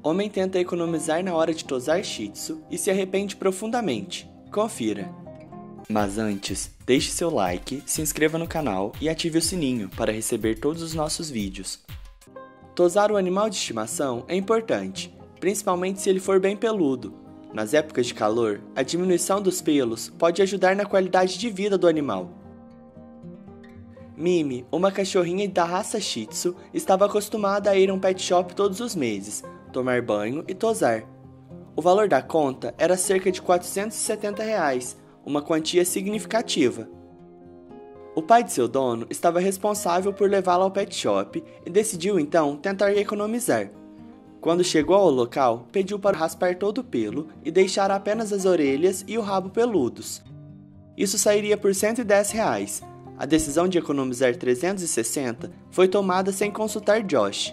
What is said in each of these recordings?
Homem tenta economizar na hora de tosar Shih Tzu e se arrepende profundamente. Confira. Mas antes, deixe seu like, se inscreva no canal e ative o sininho para receber todos os nossos vídeos. Tosar o animal de estimação é importante, principalmente se ele for bem peludo. Nas épocas de calor, a diminuição dos pelos pode ajudar na qualidade de vida do animal. Mimi, uma cachorrinha da raça Shih Tzu, estava acostumada a ir a um pet shop todos os meses, tomar banho e tosar. O valor da conta era cerca de R$ 470, uma quantia significativa. O pai de seu dono estava responsável por levá-la ao pet shop e decidiu então tentar economizar. Quando chegou ao local, pediu para raspar todo o pelo e deixar apenas as orelhas e o rabo peludos. Isso sairia por R$ 110. A decisão de economizar 360 foi tomada sem consultar Josh.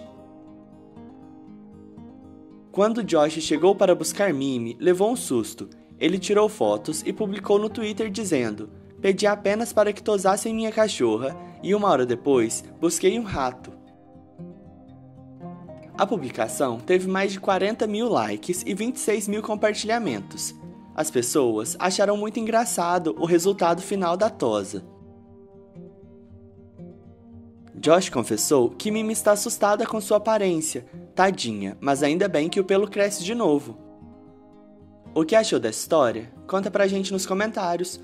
Quando Josh chegou para buscar Mimi, levou um susto. Ele tirou fotos e publicou no Twitter dizendo: "Pedi apenas para que tosassem minha cachorra e uma hora depois, busquei um rato." A publicação teve mais de 40 mil likes e 26 mil compartilhamentos. As pessoas acharam muito engraçado o resultado final da tosa. Josh confessou que Mimi está assustada com sua aparência, tadinha, mas ainda bem que o pelo cresce de novo. O que achou dessa história? Conta pra gente nos comentários.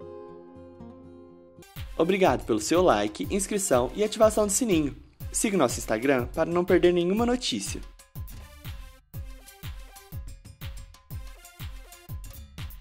Obrigado pelo seu like, inscrição e ativação do sininho. Siga nosso Instagram para não perder nenhuma notícia.